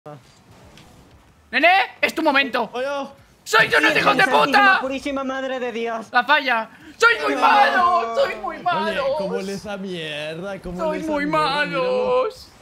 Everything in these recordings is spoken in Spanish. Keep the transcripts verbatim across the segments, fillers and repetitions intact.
¡Nene! ¡Es tu momento! ¡Oye! ¡Sois unos hijos de puta! Purísima madre de Dios. ¡La falla! ¡Sois muy malos! ¡Sois muy malos! Oye, ¿cómo le esa mierda? ¿Cómo le ¡Sois esa muy mierda? malos!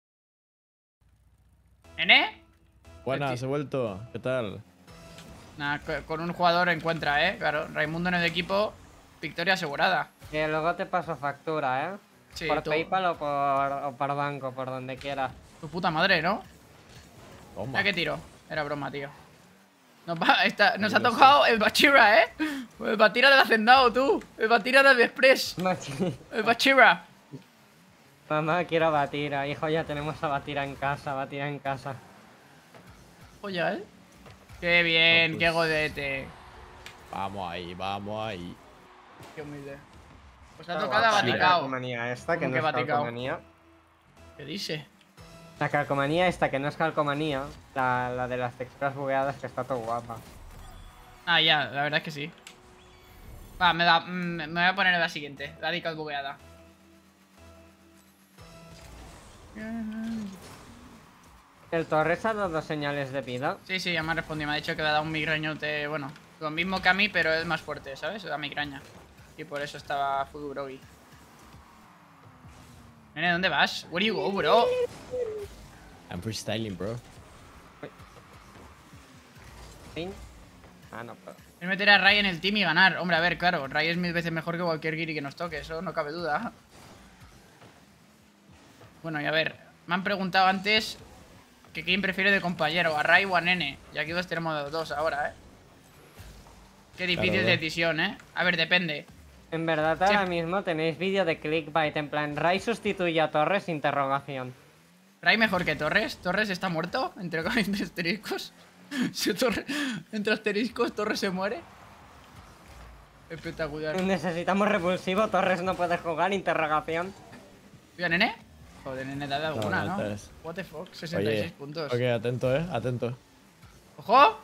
¿Nene? Buenas, he vuelto. ¿Qué tal? Nada, con un jugador encuentra, ¿eh? Claro, Raimundo en el equipo, victoria asegurada. Que luego te paso factura, ¿eh? Sí, por tú- PayPal o por, o por banco, por donde quieras. Tu puta madre, ¿no? Toma. Mira qué tiro. Era broma, tío. Nos, va, está, nos ha Ahí lo tocado el Bachira, ¿eh? El Batira del Hacendado, tú. El Batira del Express. Machi- El Bachira. Mamá, quiero Batira. Hijo, ya tenemos a Batira en casa, Batira en casa. Oye, ¿eh? Qué bien, No, pues. qué godete. Vamos ahí, vamos ahí. Qué humilde. Pues ha Está tocado a guapa la Baticao. calcomanía esta, que ¿Cómo no que es Baticao? calcomanía. ¿Qué dice? La calcomanía esta, que no es calcomanía. La, la de las texturas bugueadas, que está todo guapa. Ah, ya, la verdad es que sí. Va, me, da, mm, me voy a poner la siguiente. La Radical bugueada. ¿El Torres ha dado señales de vida? Sí, sí, ya me ha respondido. Me ha dicho que le ha dado un migrañote. Bueno, lo mismo que a mí, pero es más fuerte, ¿sabes? La migraña. Y por eso estaba full groggy. Nene, ¿dónde vas? Where you go, bro? I'm freestyling, bro. ¿Sí? Ah, no, pero... Es meter a Ray en el team y ganar. Hombre, a ver, claro, Ray es mil veces mejor que cualquier Giri que nos toque, eso no cabe duda. Bueno, y a ver, me han preguntado antes que quién prefiere de compañero, a Ray o a Nene. Y aquí los tenemos los dos ahora, ¿eh? Qué difícil Claro, ¿no? decisión, ¿eh? A ver, depende. En verdad, Sí. ahora mismo tenéis vídeo de clickbait en plan Ray sustituye a Torres, interrogación. ¿Ray mejor que Torres? ¿Torres está muerto? Entre, entre asteriscos. Si Torres, entre asteriscos, Torres se muere. Espectacular. Necesitamos repulsivo, Torres no puede jugar, interrogación. Mira, Nene. Joder, Nene, dale alguna, No, ¿no? no te es. What the fuck, sesenta y seis Oye. puntos. Ok, atento, eh. Atento. ¡Ojo!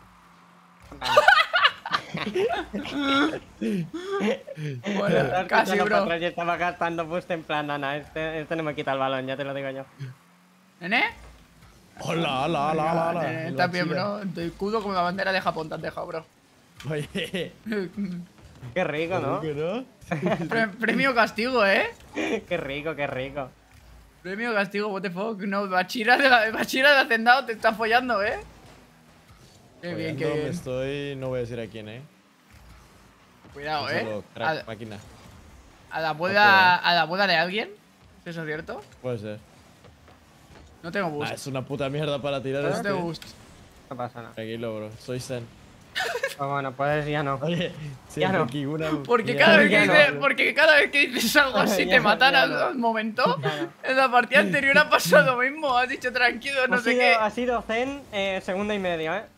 Bueno, casi, bro. Yo estaba gastando boost en plan, nana, este, este no me quita el balón, ya te lo digo yo. ¿Nene? Hola, hola, hola, hola, hola. Nene, El estás bien, bachiller. bro. Tu escudo como la bandera de Japón te has dejado, bro. Oye. Qué rico, ¿no? ¿Qué no? Pre- premio castigo, ¿eh? Qué rico, qué rico. Premio castigo, what the fuck. No, Bachira de la, Bachira de Hacendado te está follando, ¿eh? Qué bien, qué Follando me bien. estoy... No voy a decir a quién, eh. Cuidado, Un ¿eh? saludo, A, crack, máquina. a la boda, a la boda de alguien. ¿Es eso cierto? Puede ser. No tengo Ah, boost. es una puta mierda para tirar No este. tengo boost. No pasa nada. Tranquilo, bro. Soy Zen. Pues bueno, pues ya no. Oye, sí, Ya no. aquí una Porque mierda. cada, vez que Ya no, dices, bro. porque cada vez que dices algo así Ya te no, matan ya al, no. al momento. Ya no. En la partida anterior ha pasado lo mismo. Has dicho tranquilo, no ha, sé sido, qué. ha sido Zen, eh, segunda y medio, ¿eh?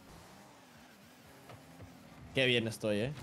Qué bien estoy, eh.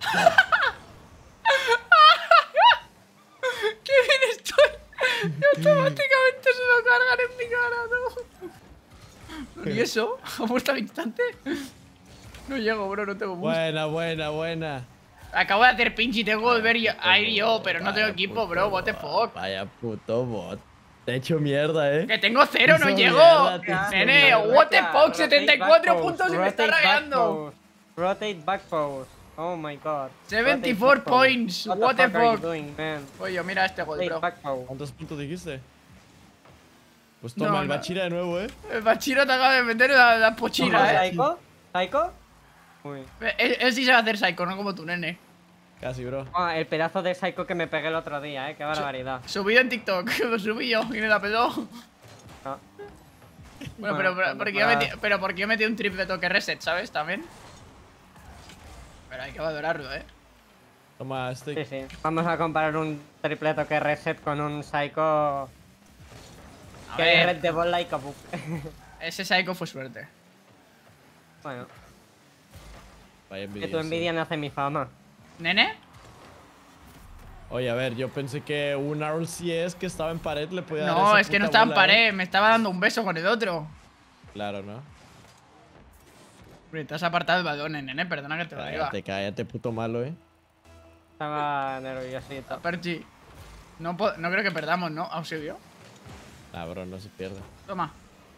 ¡Qué bien estoy! Y automáticamente se lo cargan en mi cara, ¿no? ¿Y eso? ¿Ha muerto al instante? No llego, bro, no tengo boost. Buena, buena, buena. Acabo de hacer pinch y tengo que volver yo- a ir yo, pero no tengo Vaya equipo, puto bro. What the bot, fuck. Vaya puto bot. Te he hecho mierda, eh. Que tengo cero, no Hizo llego. mierda, te hizo Nene, mierda. what the fuck, Rotate setenta y back cuatro pose, puntos y me está rotate back rayando. pose, Rotate back pose. Oh my god. setenta y Rotate cuatro back pose. points, What, what the the fuck, are you fuck. doing, man? Oye, mira este gol, Rotate bro. back pose. ¿Cuántos puntos dijiste? Pues No, toma, el no. Bachira de nuevo, eh. El Bachiro te acaba de meter la, la pochila, eh. ¿Psycho? ¿Psycho? Uy. Él, él sí sabe hacer psycho, no como tú, nene. Casi, bro. Ah, el pedazo de Psycho que me pegué el otro día, eh. Qué barbaridad. Subido en TikTok, lo subí yo y me la peló. No. Bueno, pero, pero, cuando porque yo pueda- metí, pero porque yo metí un triple toque reset, ¿sabes? También. Pero hay que valorarlo, eh. Toma, este. Sí, sí. Vamos a comparar un triple toque reset con un Psycho A que ver, red de ball like a book. ese psycho fue suerte. Bueno, Vaya que tu envidioso. envidia no hace mi fama. ¿Nene? Oye, a ver, yo pensé que un R C S que estaba en pared le podía dar No, esa es que no puta estaba en bola, ¿eh? pared, me estaba dando un beso con el otro. Claro, ¿no? Hombre, te has apartado el balón, nene, perdona que te lo diga. Cállate, cállate, puto malo, eh. Estaba nerviosito. Perchi. No, po- no creo que perdamos, ¿no? Auxilio. Ah, bro, no se pierde. Toma.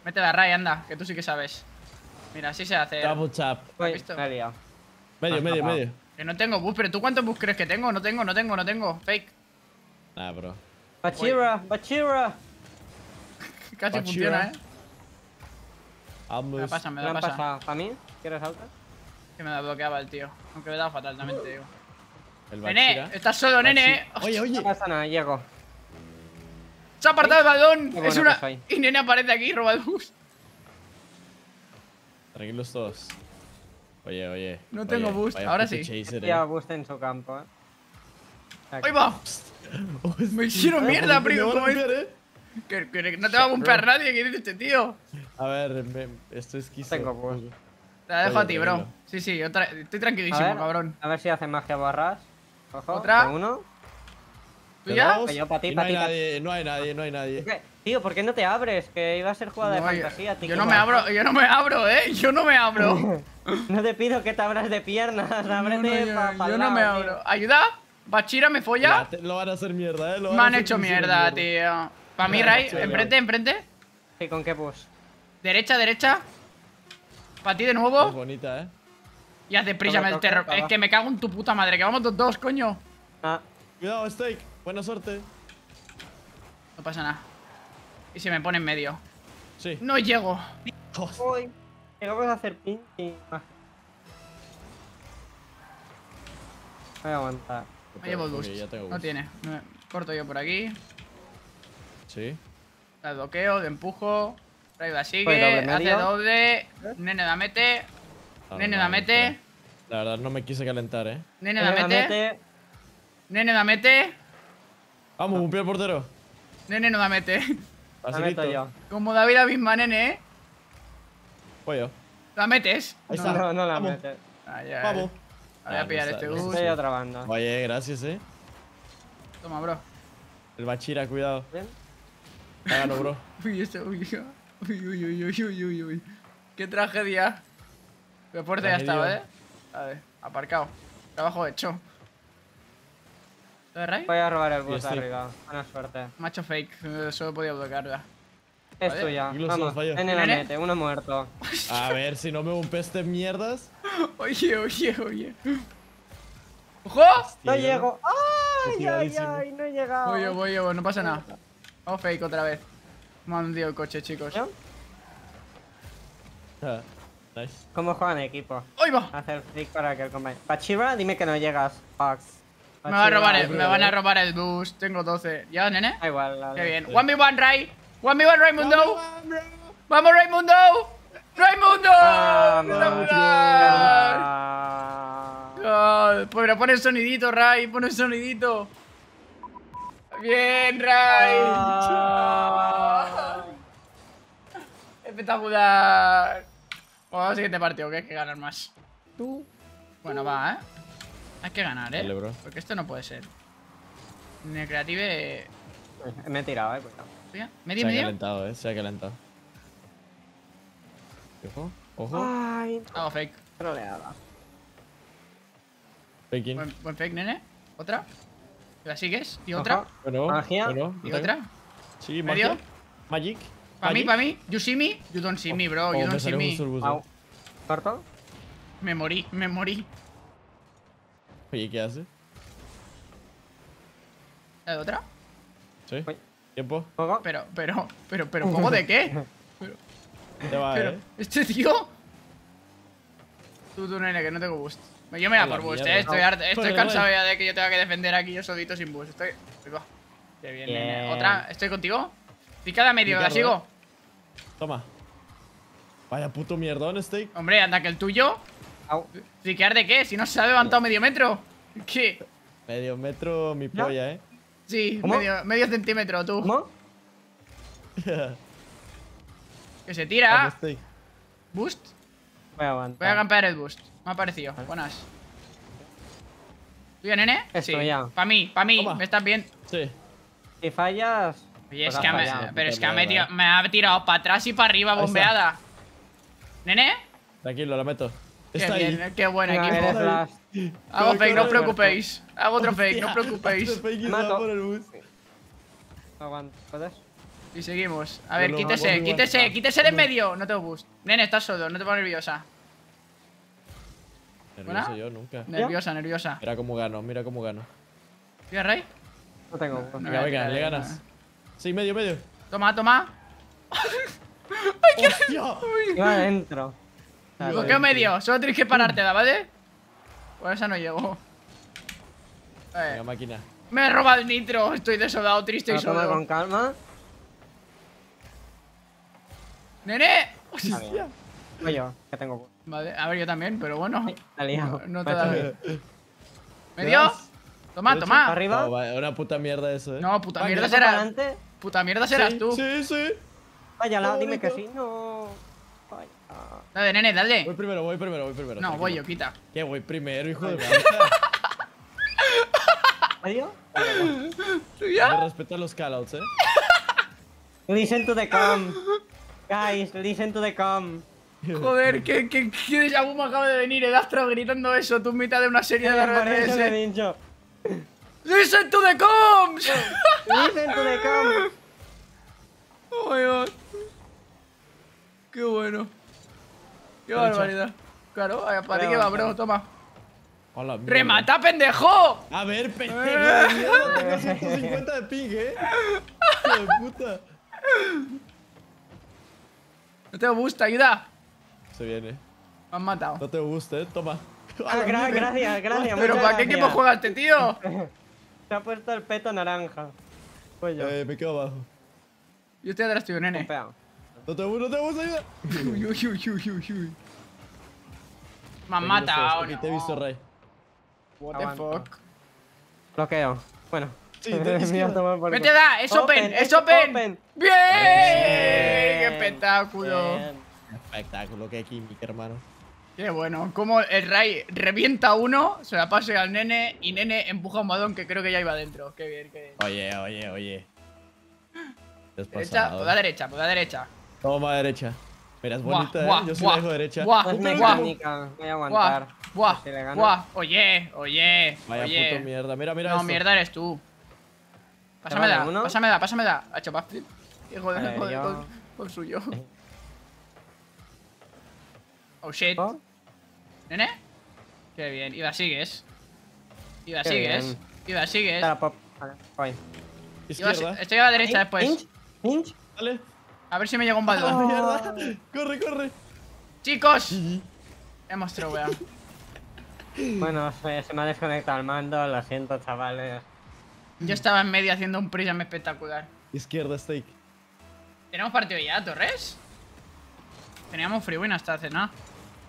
Mete la Ray, anda, que tú sí que sabes. Mira, así se hace. Double tap. Uy, visto? me he liado. Medio, Has medio, tapado. medio. Que no tengo bus, pero ¿tú cuántos bus crees que tengo? No tengo, no tengo, no tengo. Fake. Nah, bro. Bachira, Bachira. Casi Bachira. funciona, eh. Me la Almost. pasa, me Me la han pasa. pasado. ¿Para mí? ¿Quieres alta? Que me la bloqueaba el tío. Aunque me he dado fatal, también te digo. El Nene, Bachira. estás solo, nene. Bachira. Oye, No oye. pasa nada, llego. Se ha apartado el balón. Qué bueno Es que una. soy. Y nene aparece aquí y roba el bus. Tranquilos todos. Oye, oye. No oye, tengo boost, vaya ahora puto sí. chaser, Ya eh. boost en su campo, eh. Aquí. ¡Ahí va! Me hicieron mierda, Me primo. van a ¿Cómo es? limpiar, eh. Que, que no te va a bumpear nadie. ¿Qué dice este tío? A ver, me, esto es quiso. Tengo boost. Te la dejo Oye, a ti, bro. tranquilo. Sí, sí, yo tra- estoy A tranquilísimo, ver, cabrón. a ver si hace magia barras. Ojo, ¿Otra? de uno. ¿Tú ya? Vamos, Yo pa' ti, y pa' no hay ti, pa' nadie, no hay nadie, no hay nadie. ¿Qué? Tío, ¿por qué no te abres? Que iba a ser jugada No, de yo- fantasía, tío. yo no me abro, yo no me abro, eh. Yo no me abro. No te pido que te abras de piernas, No, no, ábrete yo, pa, pa yo al no me lado, abro. tío. ¿Ayuda? ¿Bachira me folla? Ya, te- lo van a hacer mierda, eh. Lo van Me a han hacer hecho muchísima mierda, tío. Para mí, Ya, Ray, chaval. enfrente, enfrente. Sí, ¿con qué push? Derecha, derecha. Para ti de Es nuevo. bonita, eh. Y haz deprisa, Toca, el toca, terror. toca. Es que me cago en tu puta madre, que vamos dos, dos, coño. Ah, Cuidado, Steak. Buena suerte. No pasa nada. Y se me pone en medio. Sí. No llego. uy. Llegamos a hacer pin y... ah. Voy a aguantar. Me llevo el Ok, boost. ya tengo No boost. tiene. Me corto yo por aquí. Sí. La bloqueo, le empujo. Ray la Voy sigue. doble Hace medio. doble. Nene la mete. Ah, Nene no, la no, mete. espera. La verdad, no me quise calentar, eh. Nene la Eh, mete. Nene la mete. Vamos, un pie al portero. Nene no la mete. La Facilito. meto yo. Como David la misma, nene, ¿eh? Pollo. ¿La metes? Ahí No. está. No, no la Vamos. mete. Ay, ay. Vamos. Voy Ah, a no pillar está, este no está. bus. Estoy a otra banda. Oye, gracias, eh. Toma, bro. El Bachira, cuidado. ¿Bien? Hágalo, bro. Uy, esto, uy, uy, uy, uy, uy, uy, uy, uy. Qué tragedia. Qué fuerte ya estaba, Tragedia. ¿eh? A ver, aparcado. Trabajo hecho. ¿Lo de Ray? Voy a robar el bus de estoy. arriba. Buena suerte. Macho fake. eh, Solo podía bloquearla. Es Vale. tuya. Tranquilo, Vamos, solo fallo. Nene la ¿Nene? mete, uno muerto. A ver, si no me bumpeste mierdas. Oye, oye, oye. ¡Ojo! No Tío. llego. ¡Ay, ay, Motivadísimo. ay! No he llegado. Voy yo, voy yo, no pasa nada. Vamos fake otra vez. Me han hundido el coche, chicos. ¿Yo? Ah, nice. ¿Cómo juegan equipo? ¡Ahí va! Hacer flick para que el compañero. Bachira, dime que no llegas. Fox. Me, va a robar el- Bachira, me van a robar el bus. Tengo doce. ¿Ya, nene? Da igual. la- Qué bien. Sí. one v one, Ray. one v one, Raimundo. ¡Vamos, Raimundo! ¡Raimundo! Vamos, ¡Espectacular! Ah. God, pero pon el sonidito, Ray. Pon el sonidito. Bien, Ray. Ah. Espectacular. Vamos al siguiente partido, que hay que ganar más. Tú. Bueno, va, ¿eh? Hay que ganar, ¿eh? Dale, bro. Porque esto no puede ser. En el creative... Me he tirado, eh. Cuidado. Mira, Se ¿medio, ha medio? calentado, eh. Se ha calentado. Ojo, ojo. Ay, Hago fake. troleada. Pekin. Buen, buen fake, nene. ¿Otra? ¿La sigues? ¿Y otra? Ojo. Bueno, Magia. bueno. ¿Y no otra? tengo- Sí, ¿Medio? magia. Magic. ¿Para mí, Magic. para mí? ¿You see me? You don't see me, bro. Oh, You me don't see salió me. justo el bus. Au. ¿Corto? Me morí, me morí. Oye, ¿qué hace? ¿La otra? Sí. Uy. Tiempo. ¿Juego? Pero, pero, pero, pero, ¿cómo de qué? Pero, Ya va, pero, eh. ¿este tío? Tú, tú, nene, que no tengo boost. Yo me da A la por boost, mierda. eh. Estoy, harto- estoy Joder, cansado joder. ya de que yo tenga que defender aquí yo solito sin boost. Estoy... Ahí va. Qué bien, nene. Bien. ¿Otra? ¿Estoy contigo? Picada medio, ¿la Ricardo, sigo? Toma. Vaya puto mierdón, Steak. Hombre, anda que el tuyo. Au. ¿Friquear de qué? Si no se ha levantado medio metro. ¿Qué? Medio metro mi ¿Ya? polla, eh. Sí, ¿Cómo? medio, medio centímetro, tú. ¿Cómo? Que se Vamos, tira. Steak. Boost. Voy a aguantar. Voy a campear el boost. Me ha parecido. Buenas. ¿Tuya, nene? Es sí. tuya. Pa' mí, pa' mí. Toma. ¿Me estás bien? Sí. Si fallas. Oye, pues es que has me, fallado. pero es que puta ha metido- mierda, me ha tirado para atrás y para arriba Ahí está. bombeada. ¿Nene? Tranquilo, la meto. Qué Está ahí. bien, qué buen Venga, equipo. eres last. Hago Corre, fake, no os corre. preocupéis. Hago otro fake, no os Hostia, preocupéis. este fake y se Mato. va por el bus. Aguanta. ¿Puedes? Y seguimos. A ver, Yo lo quítese, hago quítese, igual. quítese de en medio. No tengo boost. Nene, estás solo, no te pongas nerviosa. Nervioso ¿Buena? yo nunca. Nerviosa, nerviosa. Mira cómo gano, mira cómo gano. ¿Tira Ray? No tengo. No Venga, voy a venga, tirar le ahí, ganas. no. Sí, medio, medio. Toma, toma. ¡Hostia! Iba adentro. Claro. Bloqueo medio, solo tienes que pararte, ¿vale? Por esa no llego. A ver. Venga, máquina. Me he robado el nitro, estoy desolado, triste y Lo toma solo. con calma. ¡Nene! Está bien. Voy yo, que tengo. Vale, a ver, yo también, pero bueno. Ay, la he liado. No, no Me te ha da hecho bien. ¿Medio? das? Toma, ¿Derecha? toma. ¿Arriba? No, va- una puta mierda eso, eh. No, puta Venga, mierda ¿Paso será. para adelante? Puta mierda serás sí, tú. Sí, sí. Váyala, Qué dime que bonito. sí. No. Vaya. Dale, nene, Voy dale. primero, voy primero, voy primero. No, tranquilo. voy yo, quita. ¿Qué? Voy primero, hijo de puta. ¿Adiós? Me respetan los callouts, eh. Listen to the com. Guys, listen to the com. Joder, qué, qué, qué déjà vu me acaba de venir. El Astro gritando eso, tú en mitad de una serie de Por eso le he R T S. dicho. ¡Listen to the comms! Listen to the com. Oh my god. Qué bueno. Qué Derecha. barbaridad. Claro, para ti Voy que a va, avanzar. bro, toma. Hola, mierda. ¡Remata, pendejo! A ver, pendejo de mierda, tengo ciento cincuenta de ping, eh. Hijo de puta. No tengo boost, ayuda. Se viene. Me han matado. No te gusta, eh. Toma. Ah, gra- gracias, gracias. ¿Pero muchas para qué gracias. equipo juega este tío? Se ha puesto el peto naranja. Pues yo. Eh, me quedo abajo. Yo estoy atrás tuyo, nene. Pegado. No te no te gusta, ayuda. Uy, uy, uy, uy, uy, uy. Me han Aquí matado, Aquí te he visto, no. Ray. What the Aguanta. fuck. Bloqueo. Bueno. Sí, de Mira, izquierda. toma por ¡Vete culo. da! ¡Es open! ¡Es open! open. ¡Bien! ¡Qué Bien. espectáculo! Bien. Espectáculo, que química, hermano. Qué bueno. Como el Ray revienta uno, se la pase al nene y nene empuja un balón que creo que ya iba dentro. Qué bien, qué bien. Oye, oye, oye. Te has Derecha, pasado. pues da derecha, pues da derecha. Toma derecha. Mira, es Buah, bonita, buah, eh. Yo sí buah, la dejo derecha. buah. Pues Guau. mecánica. Voy a Buah, aguantar. buah, Si le gano. buah. Oye, oye, Vaya oye. puto mierda. Mira, mira No, esto. mierda eres tú. vale Pásamela, uno? pásamela, pásamela. Ha hecho backflip. Hijo de Vale, joder, yo- con, con suyo. Oh shit. ¿Oh? ¿Nene? Qué bien. Y la sigues. Y la Qué sigues. bien. Y la sigues. Espera, pop. Vale, voy. Y la si- Izquierda. Estoy a la derecha Inch, después. Inch, inch. Dale. A ver si me llega un ¡Ah, balón. mierda! Corre, corre. Chicos, hemos troveado. Bueno, se, se me ha desconectado el mando. Lo siento, chavales. Yo estaba en medio haciendo un prism espectacular. Izquierda, stake. ¿Tenemos partido ya, Torres? Teníamos free win hasta hace nada.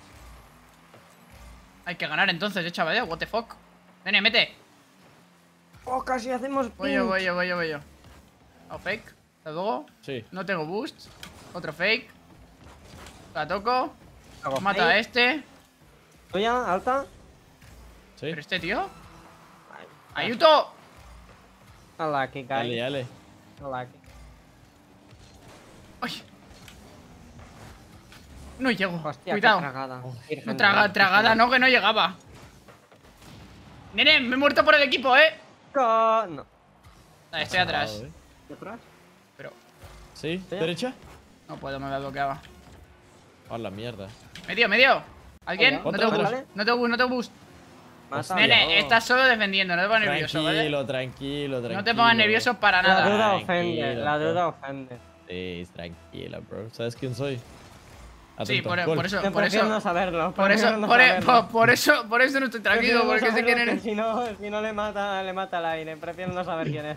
Hay que ganar entonces, eh, chaval. What the fuck. Nene, mete. Oh, casi hacemos. Voy yo, pinch. voy yo, voy yo, voy yo. Hago fake. Hasta luego. Sí. No tengo boost. Otro fake. La toco. Hago Mata a fake. este. ¿Tuya? ¿Alta? Sí. Pero este tío. ¡Ayuto! Hola, aquí, Dale, Kai. dale. Hola, aquí. ¡Ay! No llego. Hostia, Cuidado. qué tragada. Virgen No de traga, Dios, tragada, virgen. no, que no llegaba. Nene, me he muerto por el equipo, eh. Co- No. Vale, estoy atrás. Pasado, eh. ¿De atrás? Pero Sí, ¿Sí? derecha. no puedo, me la bloqueaba. A la mierda. Medio, medio. ¿Alguien? Oye, No otra, tengo otra. boost. No tengo boost, no tengo boost. Mata. Nene, No. estás solo defendiendo, no te pongas nervioso, ¿vale? Tranquilo, tranquilo, tranquilo. No te pongas nervioso para La nada. duda Tranquilo, ofende, la bro. duda ofende. Sí, tranquila, bro. ¿Sabes quién soy? Sí, Atento, por, gol. por eso, Yo por prefiero eso, no saberlo. por prefiero eso, no por, e- saberlo. por- por eso, por eso no estoy tranquilo, Prefiero no porque sé saberlo, quién eres. Si no, si no le mata, le mata al aire. Prefiero no saber quién es.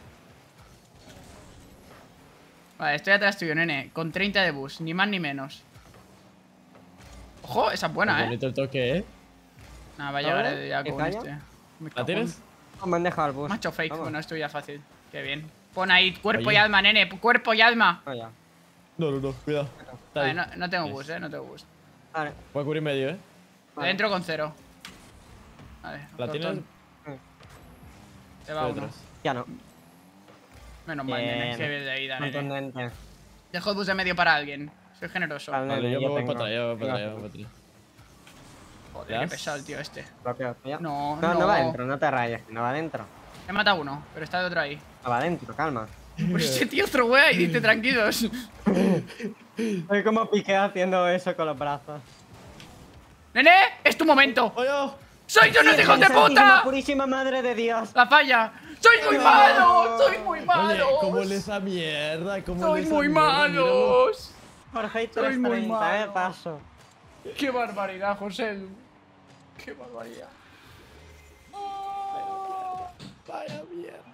Vale, estoy atrás tuyo, nene, con treinta de boost, ni más ni menos. Ojo, esa es buena, Qué eh. bonito el toque, ¿eh? Nada, va a A llegar ver, ya ¿qué con calla? este. Me ¿La cago tienes? en- Oh, me han dejado el bus. Macho fake, Vamos. bueno, esto ya fácil. Qué bien. Pon ahí cuerpo Oye. y alma, nene, cuerpo y alma. Oh, ya. No, no, no, cuidado. Está Vale, ahí. no, no tengo Nice. boost, eh, no tengo boost. Vale. Voy a cubrir medio, ¿eh? Vale. Dentro con cero. Vale, ¿La cortón. tienes? Se va Estoy uno. atrás. Ya no. Menos mal, Bien. nene, qué bien de vida, nene. Contundente. Dejo el boost de medio para alguien. Soy generoso. Vale. Vale, Nene, yo me yo voy tengo. para atrás, yo me voy para atrás, Venga. yo me voy para atrás. Joder, qué ¿Gas? pesado el tío este. Bloqueo. Ya. No, No, no. no va adentro, no te rayes, que no va adentro. He matado uno, pero está de otro ahí. No va adentro, calma. Pues ese tío throwea y dice tranquilos. Soy como Piqué haciendo eso con los brazos. ¡Nene! ¡Es tu momento! ¡Oye! ¡Sois unos hijos de Santísima, puta! Purísima madre de Dios. ¡La falla! ¡Sois muy No. malos! ¡Sois muy Oye, malos! ¿cómo le esa mierda? ¿Cómo ¡Sois le esa muy mierda? Míralo. malos! Jorge, Soy muy trescientos treinta, eh, malo. paso. ¡Qué barbaridad, José! ¡Qué barbaridad! Vaya mierda.